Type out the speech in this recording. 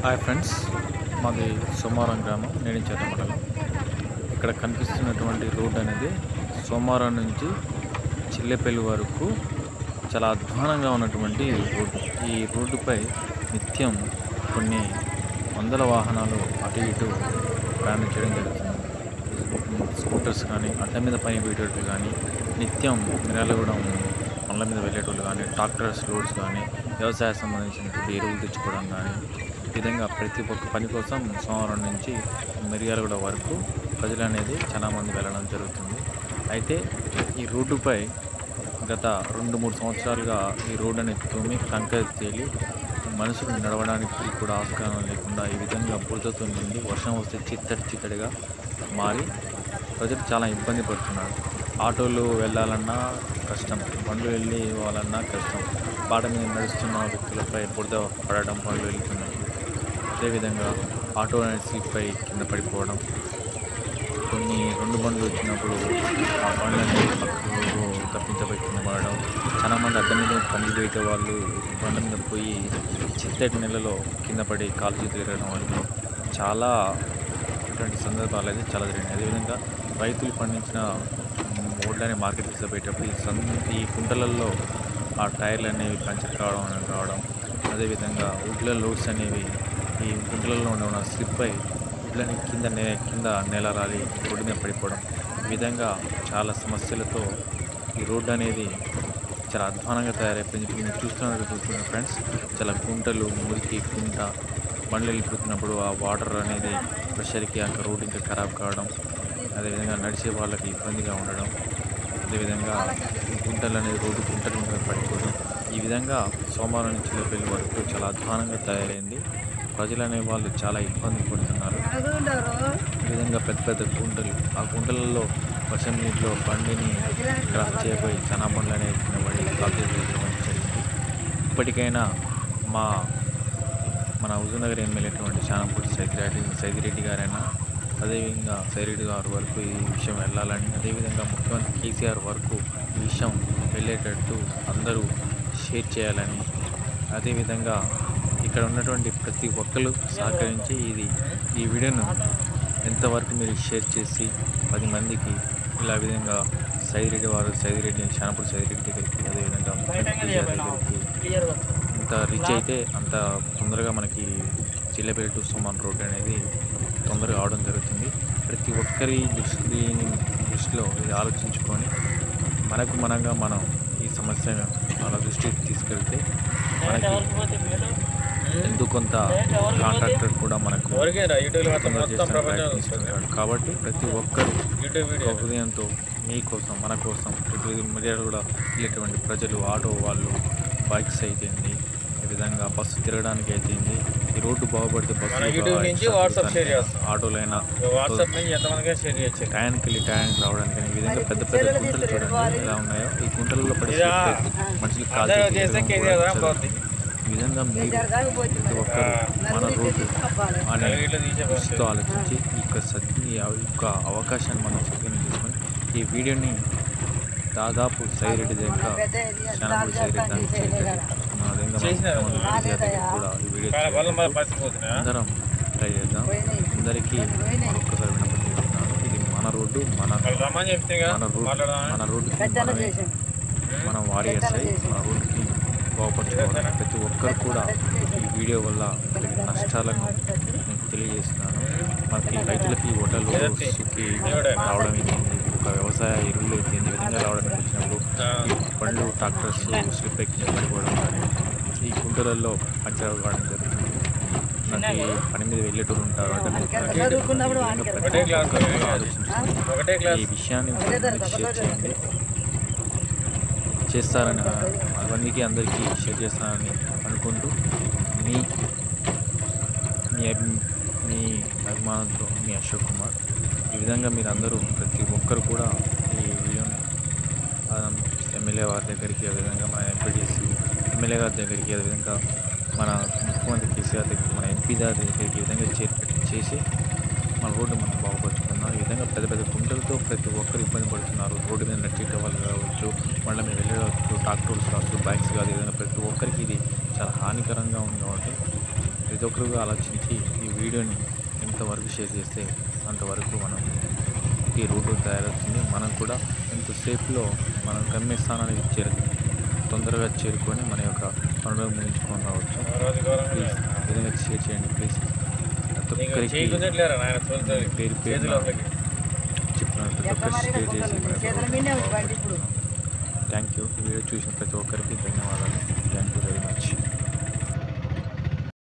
Hi friends, మాది సోమవారం గ్రామం నేనించర్ల మండలం. ఇక్కడ కనిపిస్తున్నటువంటి రోడ్ అనేది సోమవారం నుంచి చిల్లెపల్లి వరకు చాలా అధ్వానంగా ఉన్నటువంటి రోడ్డు. ఈ రోడ్డుపై నిత్యం కొన్ని వందల వాహనాలు అటు ఇటు ప్రయాణించడం జరుగుతుంది. స్కూటర్స్ కానీ, అడ్డ మీద పని పోయేటట్లు కానీ, నిత్యం మిర్యాలగూడెం పనుల మీద వెళ్ళేటోళ్ళు కానీ, ట్రాక్టర్స్ లోడ్స్ కానీ, వ్యవసాయ సంబంధించినటువంటి ఎరువులు తెచ్చుకోవడం కానీ, ఈ విధంగా ప్రతి ఒక్క పని కోసం సోమవారం నుంచి మిర్యాలగూడ వరకు ప్రజలు అనేది చాలామంది వెళ్ళడం జరుగుతుంది. అయితే ఈ రోడ్డుపై గత 2-3 సంవత్సరాలుగా ఈ రోడ్డు అనేది తోమి కంకర తేలి మనుషులు నడవడానికి కూడా ఆస్కారం లేకుండా ఈ విధంగా బురదతో నిండి వర్షం వస్తే చిత్తడిగా మారి ప్రజలు చాలా ఇబ్బంది పడుతున్నారు. ఆటోలు వెళ్ళాలన్నా కష్టం, బండ్లు వెళ్ళి ఇవ్వాలన్నా కష్టం. బాట మీద నడుస్తున్న వ్యక్తులపై బురద పడడం, బండ్లు వెళ్తున్నట్టు. అదేవిధంగా ఆటో అనేది స్లిప్పై కింద పడిపోవడం, కొన్ని 2 బండ్లు వచ్చినప్పుడు ఆ బండ్లని పక్కకు తప్పించబోయి కింద పడడం, చాలామంది అడ్డ మీద పని వేయటం వాళ్ళు బండ మీద పోయి చిత్తటి నెలలో కింద పడి కాలు చేతులు ఎరగడం వల్ల చాలా ఇటువంటి సందర్భాలు అయితే చాలా జరిగినాయి. అదేవిధంగా రైతులు పండించిన ఓడ్లని మార్కెట్ తీసుకుపోయేటప్పుడు ఈ కుంటలలో ఆ టైర్లు అనేవి పంచర్ కావడం, అదేవిధంగా ఉడ్ల లోడ్స్ అనేవి ఈ గుంటలలో ఉన్న స్లిప్ అయి గుడ్లని కింద నేల రాలి రోడ్డు మీద పడిపోవడం, ఈ విధంగా చాలా సమస్యలతో ఈ రోడ్డు అనేది చాలా అధ్వానంగా తయారైపోయింది. మీరు చూస్తున్నారు ఫ్రెండ్స్, చాలా గుంటలు, మురికి గుంట, బండ్లు వెళ్ళిపోతున్నప్పుడు ఆ వాటర్ అనేది ప్రెషర్కి ఆ రోడ్డు ఇంకా ఖరాబ్ కావడం, అదేవిధంగా నడిచే వాళ్ళకి ఇబ్బందిగా ఉండడం, అదేవిధంగా గుంటలు అనేది రోడ్డు గుంటలు పడిపోవడం, ఈ విధంగా సోమవారం నుంచి చిల్లపల్లి వరకు చాలా అధ్వానంగా తయారైంది. ప్రజలు అనే వాళ్ళు చాలా ఇబ్బంది పడుతున్నారు. ఈ విధంగా పెద్ద గుంటలు, ఆ గుంటలలో వర్షం నీటిలో బండిని క్రాస్ చేయబోయి చాలా బండ్లు అనేవి కిందపడి జరిగింది. ఇప్పటికైనా మన హుజూర్నగర్ ఎమ్మెల్యే శానంపూడి సైదిరెడ్డి గారైనా, అదేవిధంగా సైదిరెడ్డి గారి వరకు ఈ విషయం వెళ్ళాలని, అదేవిధంగా ముఖ్యమంత్రి కేసీఆర్ వరకు ఈ విషయం వెళ్ళేటట్టు అందరూ షేర్ చేయాలని, అదేవిధంగా ఇక్కడ ఉన్నటువంటి ప్రతి ఒక్కరు సహకరించి ఈ వీడియోను ఎంతవరకు మీరు షేర్ చేసి 10 మందికి ఇలా విధంగా సైదిరెడ్డి శానంపూడి సైదిరెడ్డి దగ్గరికి, అదేవిధంగా కేసీఆర్ దగ్గరికి ఇంత రీచ్ అయితే అంత తొందరగా మనకి చిల్లపల్లి టు సోమవారం రోడ్డు అనేది తొందరగా అవడం జరుగుతుంది. ప్రతి ఒక్కరి దృష్టిలో ఇది ఆలోచించుకొని మనం ఈ సమస్యను మన దృష్టికి తీసుకెళ్తే మనకి కొంత కాంట్రాక్టర్ కూడా మనకు ప్రయత్నిస్తున్నాడు. కాబట్టి ప్రతి ఒక్కరు హృదయంతో మీకోసం, మన కోసం, మిర్యాలగూడ కూడా వెళ్ళేటువంటి ప్రజలు, ఆటో వాళ్ళు, బైక్స్ అయితేంది, ఈ విధంగా బస్సు తిరగడానికి అయితేంది, ఈ రోడ్డు బాగుపడితే బస్సు ఆటోలైనా టయానికి వెళ్ళి టయానికి రావడానికి, ఈ విధంగా పెద్ద గుంటలు చూడండి ఎలా ఉన్నాయో. ఈ గుంటలలో పడి మనుషులు కాల్ ఈ విధంగా మీరు ప్రతి ఒక్కరు మన రోడ్డు అనే దృష్టితో ఆలోచించి ఈ యొక్క అవకాశాన్ని మనం సద్వినియోగం చేసుకొని ఈ వీడియోని దాదాపు సైదిరెడ్డి దగ్గర శానంపూడి సైదిరెడ్డి కూడా ఈ వీడియో అందరం ట్రై చేద్దాం. అందరికీ మరొక్కసారి వినపడుతున్నాను, ఇది మన రోడ్డు, మన రోడ్డుకి మనం వారియర్స్ అయి మన రోడ్డుకి బాగుపరచుకోవాలి. ప్రతి ఒక్కరు కూడా ఈ వీడియో వల్ల నష్టాలను నేను తెలియజేస్తున్నాను. మనకి రైతులకి ఓటర్లుకి రావడం ఏంటి, ఒక వ్యవసాయ ఎరువులు అయితే ఈ విధంగా రావడానికి వచ్చినప్పుడు ఈ బండ్లు, ట్రాక్టర్స్ స్లిప్ ఎక్కి పడిపోవడం కానీ, ఈ గుంటలలో పంచర్ కావడం జరుగుతుంది. మనకి పని మీద వెళ్ళేటోళ్ళు ఉంటారు, ఆలోచించుకొని ఈ విషయాన్ని షేర్ చేయండి. చేస్తారని అందరికీ షేర్ చేస్తానని అనుకుంటూ మీ అభిమానంతో మీ అశోక్ కుమార్. ఈ విధంగా మీరు అందరూ ప్రతి ఒక్కరు కూడా ఈ వీడియోని ఎమ్మెల్యే వారి దగ్గరికి, అదేవిధంగా మన ఎంపీటీసీ ఎమ్మెల్యే గారి దగ్గరికి, అదేవిధంగా మన ముఖ్యమంత్రి కేసీఆర్ దగ్గరికి, మన ఎంపీ గారి దగ్గరికి ఈ విధంగా చేసి మన రోడ్డు మనం బాగుపరుచుకున్నాం. ఈ విధంగా పెద్ద గుంటలతో ప్రతి ఒక్కరు ఇబ్బంది పడుతున్నారు. రోడ్డు మీద నడిచే వాళ్ళు కావచ్చు, బండ్ల మీద వెళ్ళవచ్చు, ట్రాక్టర్స్ కావచ్చు, బైక్స్ కాదు, ఈ విధంగా ప్రతి ఒక్కరికి ఇది చాలా హానికరంగా ఉంది. కాబట్టి ప్రతి ఒక్కరు ఆలోచించి ఈ వీడియోని ఎంతవరకు షేర్ చేస్తే అంతవరకు మనం ఈ రూటు తయారవుతుంది. మనం కూడా ఎంతసేపులో మనం గమ్యస్థానానికి తొందరగా చేరుకొని మన యొక్క పనులు ముగించుకొని రావచ్చు. ప్లీజ్ విధంగా షేర్ చేయండి ప్లీజ్. ప్రతి ఒక్కరికి పేరు పేరు చెప్తున్నాను, ప్రతి ఒక్కరు షేర్ చేసి థ్యాంక్ యూ. వీడియో చూసిన ప్రతి ఒక్కరికి ధన్యవాదాలు.